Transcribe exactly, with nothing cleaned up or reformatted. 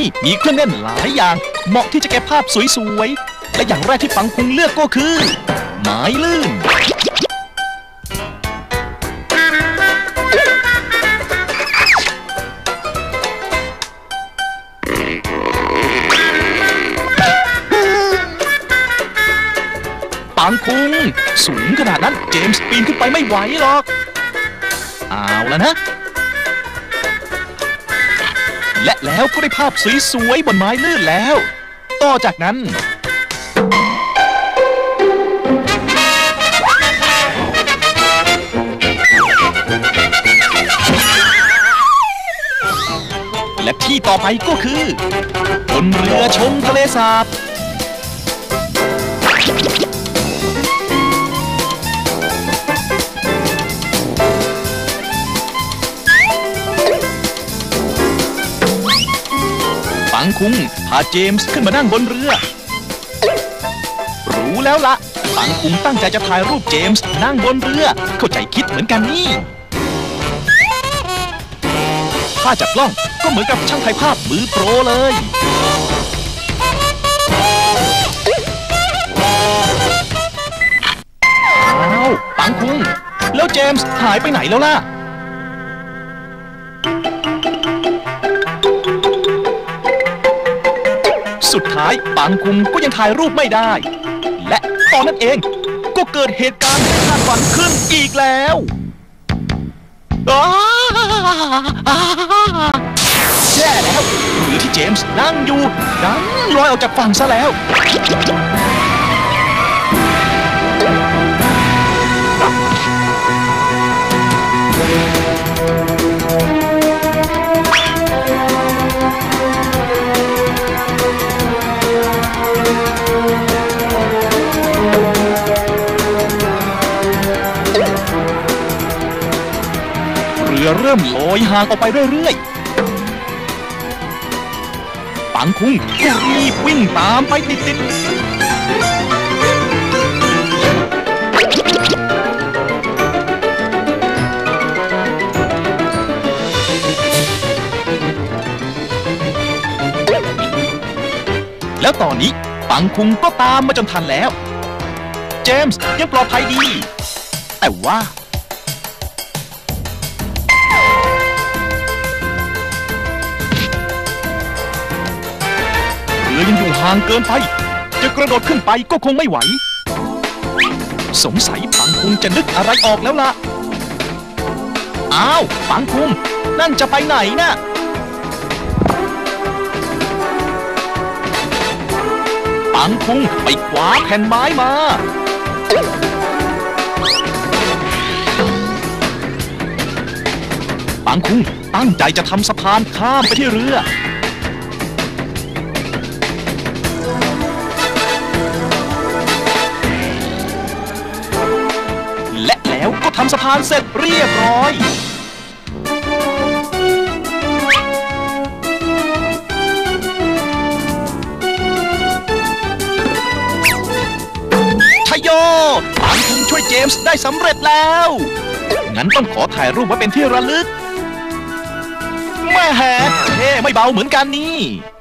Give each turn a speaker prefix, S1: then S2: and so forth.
S1: มีเครื่องเล่นหลายอย่างเหมาะที่จะเก็บภาพสวยๆและอย่างแรกที่ปังคุงเลือกก็คือไม้ลื่นปังคุงสูงขนาดนั้นเจมส์ปีนขึ้นไปไม่ไหวหรอกเอาแล้วนะและแล้วก็ได้ภาพสวยๆบนไม้ลื่นแล้วต่อจากนั้นและที่ต่อไปก็คือบนเรือชมทะเลสาบปังคุงพาเจมส์ขึ้นมานั่งบนเรือรู้แล้วละปังคุงตั้งใจจะถ่ายรูปเจมส์นั่งบนเรือเข้าใจคิดเหมือนกันนี่ถ้าจับกล้องก็เหมือนกับช่างถ่ายภาพมือโปรเลยอ้าวปังคุงแล้วเจมส์หายไปไหนแล้วล่ะสุดท้ายปังคุงก็ยังถ่ายรูปไม่ได้และตอนนั้นเองก็เกิดเหตุการณ์ไม่คาดฝันขึ้นอีกแล้วแย่แล้วเรือที่เจมส์นั่งอยู่ดันลอยออกจากฝั่งซะแล้วเรือเริ่มลอยห่างออกไปเรื่อยๆปังคุงก็รีบวิ่งตามไปติดๆแล้วตอนนี้ปังคุงก็ตามมาจนทันแล้วเจมส์ยังปลอดภัยดีแต่ว่าเรือยังอยู่ห่างเกินไปจะกระโดดขึ้นไปก็คงไม่ไหวสงสัยปังคุงจะนึกอะไรออกแล้วล่ะอ้าวปังคุงนั่นจะไปไหนน่ะปังคุงไปคว้าแผ่นไม้มาปังคุงตั้งใจจะทำสะพานข้ามไปที่เรือและแล้วก็ทำสะพานเสร็จเรียบร้อยชัยโยปังคุงช่วยเจมส์ได้สำเร็จแล้วงั้นต้องขอถ่ายรูปไว้เป็นที่ระลึกแม่แฮะเท่ไม่เบาเหมือนกันนี่